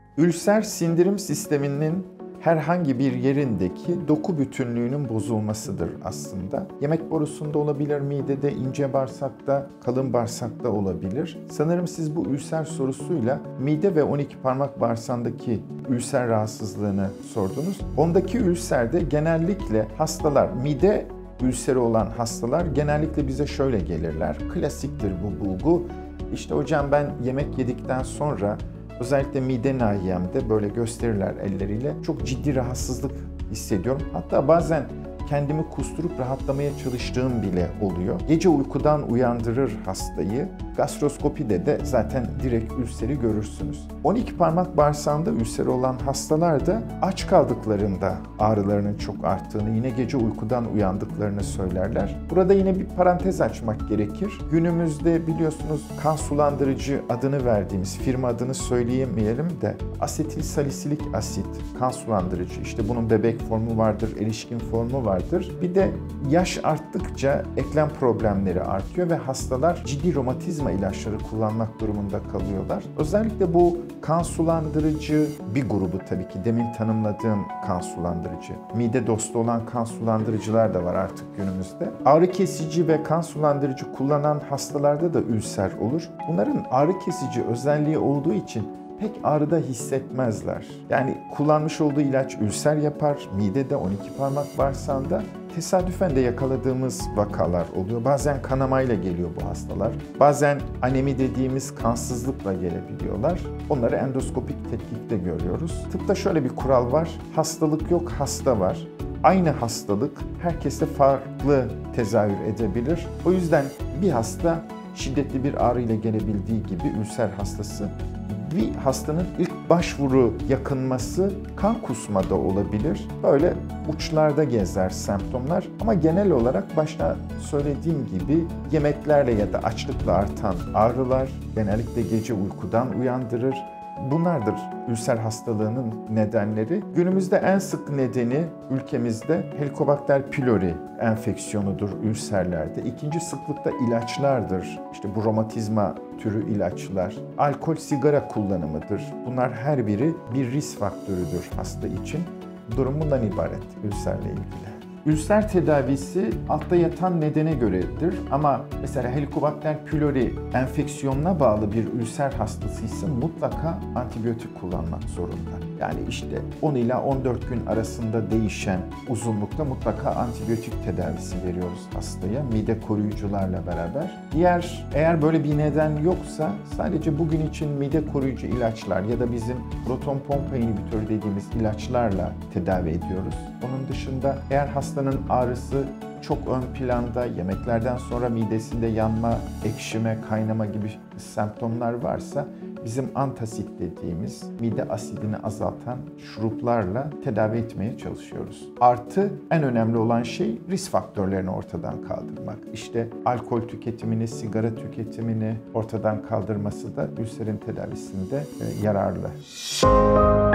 Ülser sindirim sisteminin herhangi bir yerindeki doku bütünlüğünün bozulmasıdır aslında. Yemek borusunda olabilir, midede, ince bağırsakta, kalın bağırsakta olabilir. Sanırım siz bu ülser sorusuyla mide ve 12 parmak bağırsağındaki ülser rahatsızlığını sordunuz. Ondaki ülserde genellikle hastalar, mide ülseri olan hastalar genellikle bize şöyle gelirler. Klasiktir bu bulgu. İşte hocam ben yemek yedikten sonra özellikle mide nahiyemde böyle gösterirler elleriyle. Çok ciddi rahatsızlık hissediyorum. Hatta bazen kendimi kusturup rahatlamaya çalıştığım bile oluyor. Gece uykudan uyandırır hastayı. Gastroskopide de zaten direkt ülseri görürsünüz. 12 parmak bağırsağında ülseri olan hastalar da aç kaldıklarında ağrılarının çok arttığını, yine gece uykudan uyandıklarını söylerler. Burada yine bir parantez açmak gerekir. Günümüzde biliyorsunuz kan sulandırıcı adını verdiğimiz, firma adını söyleyemeyelim de asetilsalisilik asit kan sulandırıcı. İşte bunun bebek formu vardır, erişkin formu vardır. Bir de yaş arttıkça eklem problemleri artıyor ve hastalar ciddi romatizma ilaçları kullanmak durumunda kalıyorlar. Özellikle bu kan sulandırıcı bir grubu tabii ki demin tanımladığım kan sulandırıcı. Mide dostu olan kan sulandırıcılar da var artık günümüzde. Ağrı kesici ve kan sulandırıcı kullanan hastalarda da ülser olur. Bunların ağrı kesici özelliği olduğu için pek ağrıda hissetmezler. Yani kullanmış olduğu ilaç ülser yapar, midede 12 parmak bağırsağında. Tesadüfen de yakaladığımız vakalar oluyor. Bazen kanamayla geliyor bu hastalar. Bazen anemi dediğimiz kansızlıkla gelebiliyorlar. Onları endoskopik tetkikte görüyoruz. Tıpta şöyle bir kural var. Hastalık yok, hasta var. Aynı hastalık herkeste farklı tezahür edebilir. O yüzden bir hasta şiddetli bir ağrı ile gelebildiği gibi ülser hastası, bir hastanın ilk başvuru yakınması kan kusma da olabilir. Böyle uçlarda gezer semptomlar ama genel olarak başta söylediğim gibi yemeklerle ya da açlıkla artan ağrılar genellikle gece uykudan uyandırır. Bunlardır ülser hastalığının nedenleri. Günümüzde en sık nedeni ülkemizde Helicobacter pylori enfeksiyonudur ülserlerde. İkinci sıklıkta ilaçlardır. İşte bu romatizma türü ilaçlar. Alkol, sigara kullanımıdır. Bunlar her biri bir risk faktörüdür hasta için. Durum bundan ibaret ülserle ilgili. Ülser tedavisi altta yatan nedene göredir ama mesela Helicobacter pylori enfeksiyonuna bağlı bir ülser hastasıysa mutlaka antibiyotik kullanmak zorunda. Yani işte 10 ila 14 gün arasında değişen uzunlukta mutlaka antibiyotik tedavisi veriyoruz hastaya mide koruyucularla beraber. Eğer böyle bir neden yoksa sadece bugün için mide koruyucu ilaçlar ya da bizim proton pompa inhibitörü dediğimiz ilaçlarla tedavi ediyoruz. Onun dışında eğer hastanın ağrısı çok ön planda, yemeklerden sonra midesinde yanma, ekşime, kaynama gibi semptomlar varsa bizim antasit dediğimiz mide asidini azaltan şuruplarla tedavi etmeye çalışıyoruz. Artı en önemli olan şey risk faktörlerini ortadan kaldırmak. İşte alkol tüketimini, sigara tüketimini ortadan kaldırması da ülserin tedavisinde yararlı.